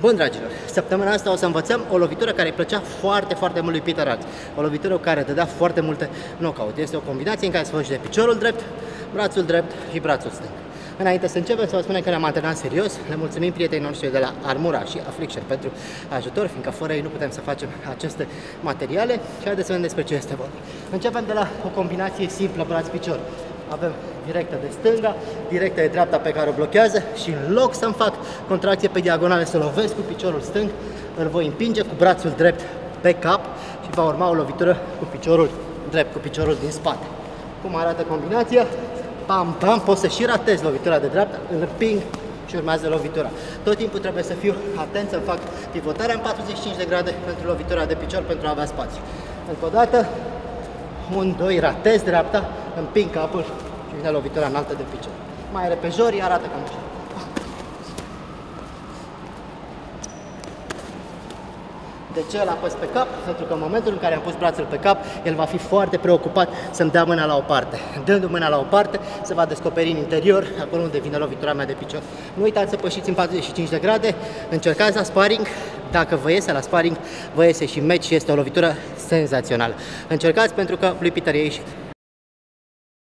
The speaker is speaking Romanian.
Bun, dragilor, săptămâna asta o să învățăm o lovitură care îi plăcea foarte, foarte mult lui Peter Axe. O lovitură care dădea foarte multe knockout. Este o combinație în care se folosește piiciorul drept, brațul drept și brațul stâng. Înainte să începem, să vă spunem că ne-am antrenat serios. Le mulțumim prietenii noștri de la Armura și Affliction pentru ajutor, fiindcă fără ei nu putem să facem aceste materiale. Și haideți să vedem despre ce este vorba. Începem de la o combinație simplă braț-picior. Avem directă de stânga, directă de dreapta pe care o blochează și în loc să-mi fac contracție pe diagonale să lovesc cu piciorul stâng, îl voi împinge cu brațul drept pe cap și va urma o lovitură cu piciorul drept, cu piciorul din spate. Cum arată combinația? Pam, pam, pot să și ratez lovitura de dreapta, îl împing și urmează lovitura. Tot timpul trebuie să fiu atent să fac pivotarea în 45 de grade pentru lovitura de picior pentru a avea spațiu. Încă o dată, 1, 2, ratez dreapta, împing capul și vine lovitura înaltă de picior. Mai repejor, arată cam așa. De ce îl apăs pe cap? Pentru că în momentul în care am pus brațul pe cap, el va fi foarte preocupat să-mi dea mâna la o parte. Dându mâna la o parte, se va descoperi în interior, acolo unde vine lovitura mea de picior. Nu uitați să pășiți în 45 de grade, încercați la sparring. Dacă vă iese la sparring, vă iese și match și este o lovitură senzațională. Încercați pentru că lui Peter i-a ieșit.